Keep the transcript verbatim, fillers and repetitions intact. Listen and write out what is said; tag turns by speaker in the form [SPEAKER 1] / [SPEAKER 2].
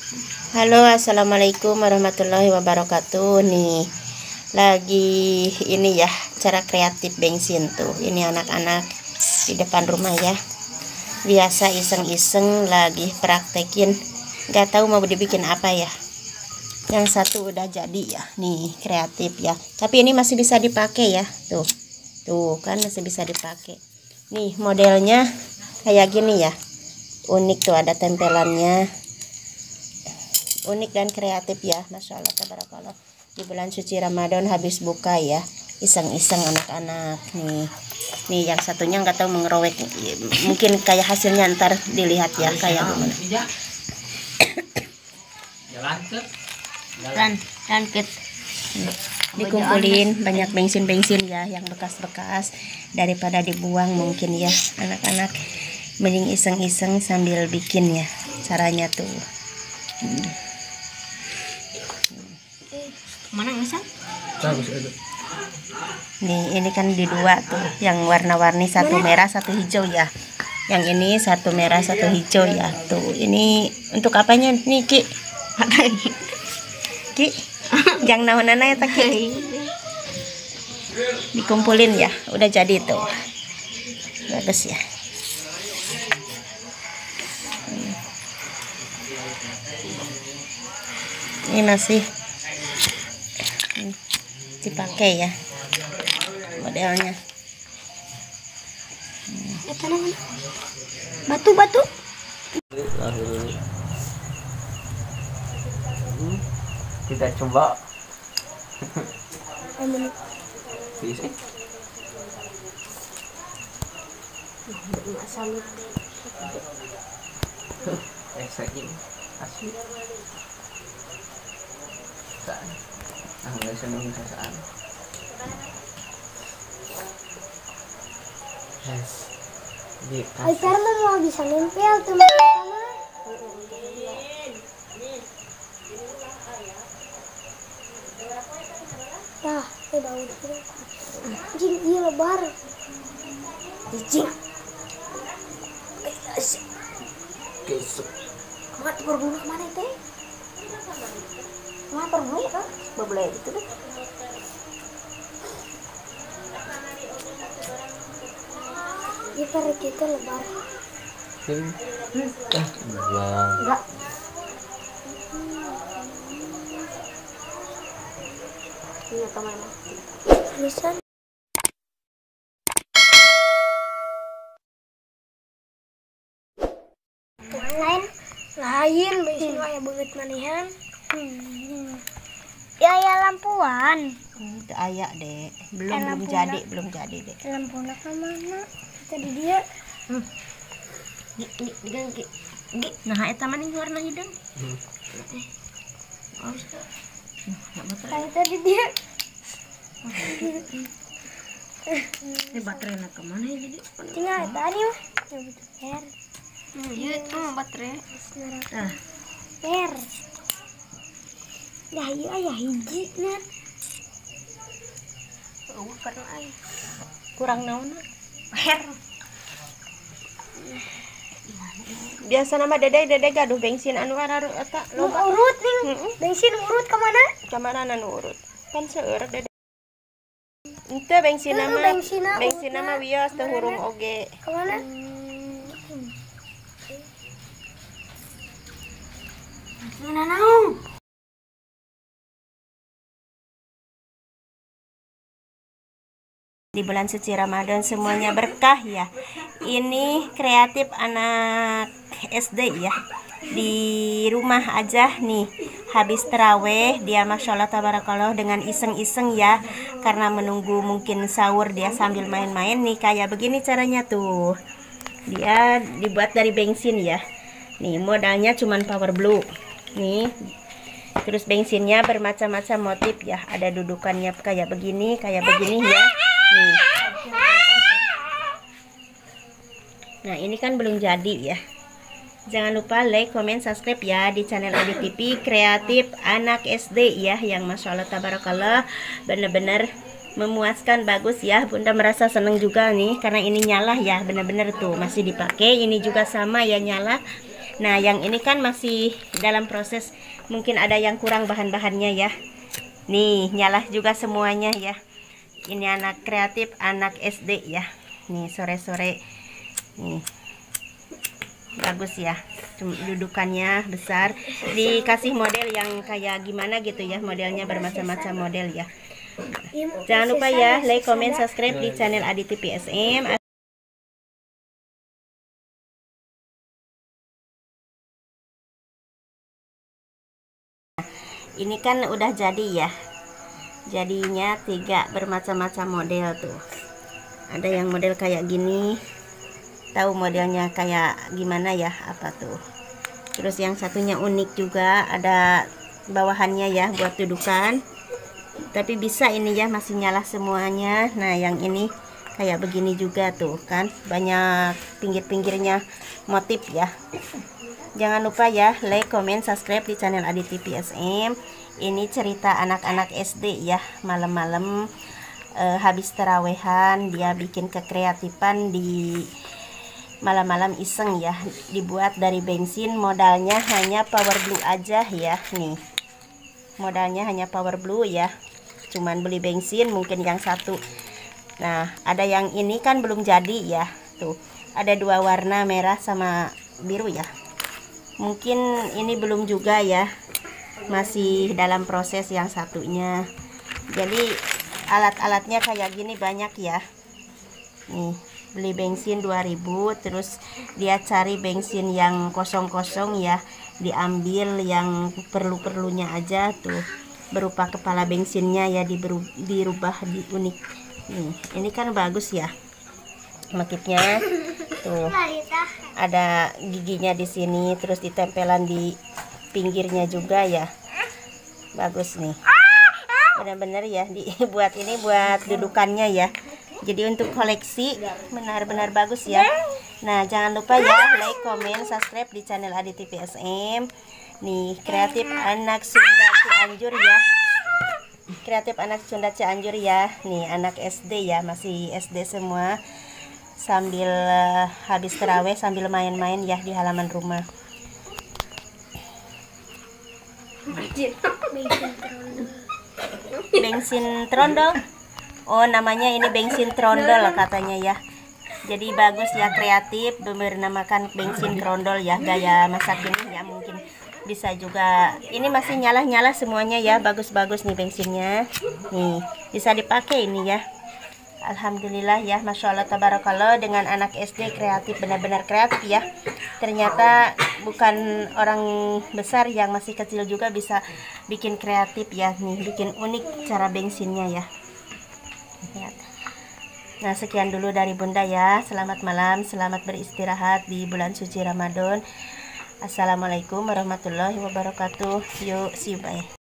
[SPEAKER 1] Halo, assalamualaikum warahmatullahi wabarakatuh. Nih lagi ini ya, cara kreatif bensin tuh. Ini anak-anak di depan rumah ya, biasa iseng-iseng lagi praktekin, nggak tahu mau dibikin apa ya. Yang satu udah jadi ya, nih kreatif ya, tapi ini masih bisa dipakai ya, tuh tuh kan masih bisa dipakai. Nih modelnya kayak gini ya, unik tuh, ada tempelannya, unik dan kreatif ya, masya Allah tabarakallah. Di bulan suci Ramadan habis buka ya, iseng-iseng anak-anak. Nih nih yang satunya nggak tahu mengerowek, mungkin kayak hasilnya ntar dilihat ya kayak gimana.
[SPEAKER 2] Jalan dan pit
[SPEAKER 1] Dikumpulin banyak bensin-bensin ya, yang bekas-bekas, daripada dibuang mungkin ya anak-anak, mending iseng-iseng sambil bikin ya. Caranya tuh hmm.
[SPEAKER 2] mana misal?
[SPEAKER 1] Nih ini kan di dua tuh, yang warna-warni, satu merah satu hijau ya. Yang ini satu merah satu hijau ya. Tuh ini untuk apanya nih Ki? Ki, jangan naon-naon ya tak Ki. Dikumpulin ya, udah jadi tuh. Bagus ya. Ini masih dipakai ya modelnya.
[SPEAKER 2] Batu-batu.
[SPEAKER 3] Kita coba. Bisa.
[SPEAKER 2] Salut.
[SPEAKER 3] Eksakin asli. Ah, nggak seneng sasaan. Yes. Di
[SPEAKER 2] Ay, pero mau bisa nempel teman-teman. Dah, udah udah. Jing, dia lebar. Jing.
[SPEAKER 3] Kesuk.
[SPEAKER 2] Mat berbulu kemana teh? Mat berbulu kan? Berbulu itu deh. Dia tarik kita lebar.
[SPEAKER 3] Hmm. Ah, enggak.
[SPEAKER 2] Enggak. Ini kemana? Bisa. Lain, lain, bensin kayak banget manihan. Hmm. Ya ya lampuan.
[SPEAKER 1] Hmm, itu ayak deh, belum
[SPEAKER 2] Eh,
[SPEAKER 1] belum
[SPEAKER 2] lampu
[SPEAKER 1] jadi
[SPEAKER 2] nak.
[SPEAKER 1] belum jadi deh.
[SPEAKER 2] Lampuan ke mana? Tadi dia.
[SPEAKER 1] Hmm. Di di digang Ki. Ki, nah eta mah nih warna hidung.
[SPEAKER 3] Hmm.
[SPEAKER 1] Eh. Oh, enggak baterai.
[SPEAKER 2] Tadi tadi dia.
[SPEAKER 1] Ini baterainya kemana ya jadi?
[SPEAKER 2] Tinggal tadi mah. Per.
[SPEAKER 1] Iya itu mah baterai. Ah,
[SPEAKER 2] Per. Dah iya ya hiji nah.
[SPEAKER 1] oh, karena ai kurang naon. Per. Biasa nama dedek dedek gaduh bensin anu araru eta
[SPEAKER 2] Lu
[SPEAKER 1] loba.
[SPEAKER 2] urut nih.
[SPEAKER 1] Heeh.
[SPEAKER 2] Bensin urut ke mana?
[SPEAKER 1] Kamana anu urut. Kan seueur dedek. Ente bensin
[SPEAKER 2] Heeh,
[SPEAKER 1] nama
[SPEAKER 2] bensina
[SPEAKER 1] bensin
[SPEAKER 2] urutna.
[SPEAKER 1] nama wios teu hurung oge.
[SPEAKER 2] Ke mana? Mana naon?
[SPEAKER 1] Di bulan suci Ramadan semuanya berkah ya. Ini kreatif anak S D ya, di rumah aja nih, habis teraweh dia masya Allah tabarakallah dengan iseng-iseng ya, karena menunggu mungkin sahur dia sambil main-main nih. Kayak begini caranya tuh, dia dibuat dari bensin ya. Nih modalnya cuman power blue nih, terus bensinnya bermacam-macam motif ya, ada dudukannya kayak begini kayak begini ya. Nih. Nah ini kan belum jadi ya. Jangan lupa like, comment, subscribe ya di channel Adi T V Kreatif Anak S D ya, yang masya Allah tabarakallah bener-bener memuaskan, bagus ya. Bunda merasa seneng juga nih karena ini nyala ya, bener-bener tuh masih dipakai. Ini juga sama ya, nyala. Nah, yang ini kan masih dalam proses, mungkin ada yang kurang bahan-bahannya ya. Nih, nyala juga semuanya ya. Ini anak kreatif, anak S D ya. Nih, sore-sore. Nih. Bagus ya. Dudukannya besar. Dikasih model yang kayak gimana gitu ya. Modelnya bermacam-macam model ya. Jangan lupa ya, like, comment, subscribe di channel Aditi P S M. Ini kan udah jadi ya. Jadinya tiga bermacam-macam model tuh. Ada yang model kayak gini. Tahu modelnya kayak gimana ya? Apa tuh? Terus yang satunya unik juga, ada bawahannya ya buat dudukan. Tapi bisa ini ya, masih nyala semuanya. Nah, yang ini kayak begini juga tuh kan. Banyak pinggir-pinggirnya motif ya. Jangan lupa ya, like, comment, subscribe di channel Aditi P S M. Ini cerita anak-anak S D ya. Malam-malam eh, habis terawehan, dia bikin kekreatifan di malam-malam iseng ya. Dibuat dari bensin, modalnya hanya power glue aja ya. Nih, modalnya hanya power glue ya. Cuman beli bensin mungkin yang satu. Nah, ada yang ini kan belum jadi ya. Tuh, ada dua warna, merah sama biru ya. Mungkin ini belum juga ya, masih dalam proses yang satunya. Jadi alat-alatnya kayak gini banyak ya. Nih, beli bensin dua ribu, terus dia cari bensin yang kosong-kosong ya, diambil yang perlu-perlunya aja tuh, berupa kepala bensinnya ya, diberu, dirubah di unik. Nih, ini kan bagus ya motifnya. Tuh, ada giginya di sini, terus ditempelan di pinggirnya juga ya. Bagus nih. Benar-benar ya dibuat ini buat dudukannya ya. Jadi untuk koleksi benar-benar bagus ya. Nah, jangan lupa ya, like, comment, subscribe di channel Aditi P S M. Nih, kreatif anak Sunda Cianjur ya. Kreatif anak Sunda Cianjur ya. Nih, anak S D ya, masih S D semua. Sambil uh, habis terawih sambil main-main ya di halaman rumah. Bensin trondol. Oh, namanya ini bensin trondol katanya ya. Jadi bagus ya, kreatif, bernamakan bensin trondol ya. Gaya masak ini ya, mungkin bisa juga. Ini masih nyala-nyala semuanya ya. Bagus-bagus nih bensinnya. Nih, bisa dipakai ini ya. Alhamdulillah ya, Masya Allah tabarakallah, dengan anak S D kreatif, benar-benar kreatif ya. Ternyata bukan orang besar, yang masih kecil juga bisa bikin kreatif ya. Nih, bikin unik cara bensinnya ya. Lihat. Nah, sekian dulu dari Bunda ya. Selamat malam, selamat beristirahat di bulan suci Ramadan. Assalamualaikum warahmatullahi wabarakatuh. Yuk, see you, bye.